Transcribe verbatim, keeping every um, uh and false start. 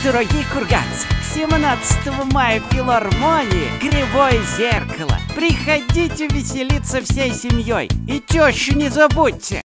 дорогие курганцы, семнадцатого мая в филармонии «Кривое зеркало». Приходите веселиться всей семьей и тещу не забудьте.